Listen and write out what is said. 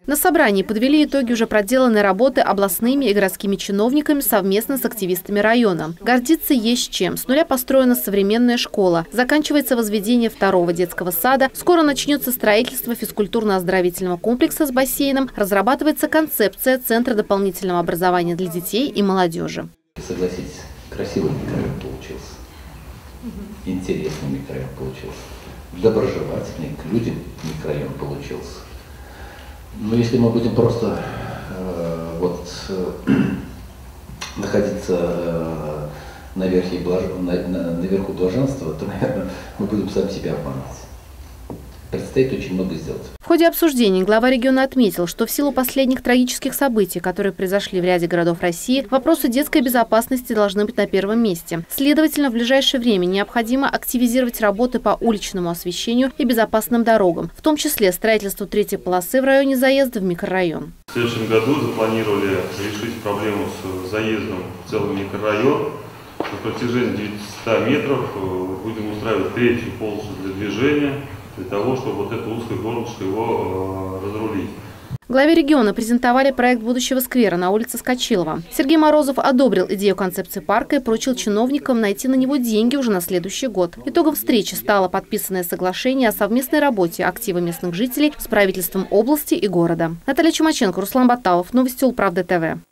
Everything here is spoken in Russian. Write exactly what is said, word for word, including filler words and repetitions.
На собрании подвели итоги уже проделанной работы областными и городскими чиновниками совместно с активистами района. Гордиться есть чем. С нуля построена современная школа. Заканчивается возведение второго детского сада. Скоро начнется строительство физкультурно-оздоровительного комплекса с бассейном. Разрабатывается концепция Центра дополнительного образования для детей и молодежи. Согласитесь, красивый микрорайон получился. Интересный микрорайон получился. Доброжелательный, к людям микрорайон получился. Но если мы будем просто э, вот, э, находиться э, наверху, блаж... на, на, наверху блаженства, то, наверное, мы будем сами себя обманывать. Предстоит очень много сделать. В ходе обсуждений глава региона отметил, что в силу последних трагических событий, которые произошли в ряде городов России, вопросы детской безопасности должны быть на первом месте. Следовательно, в ближайшее время необходимо активизировать работы по уличному освещению и безопасным дорогам, в том числе строительству третьей полосы в районе заезда в микрорайон. В следующем году запланировали решить проблему с заездом в целый микрорайон. На протяжении девятисот метров будем устраивать третью полосу для движения, для того, чтобы вот это узкое горлышко его э, разрулить. Главе региона презентовали проект будущего сквера на улице Скачилова. Сергей Морозов одобрил идею концепции парка и поручил чиновникам найти на него деньги уже на следующий год. Итогом встречи стало подписанное соглашение о совместной работе актива местных жителей с правительством области и города. Наталья Чумаченко, Руслан Баталов. Новости Улправды ТВ.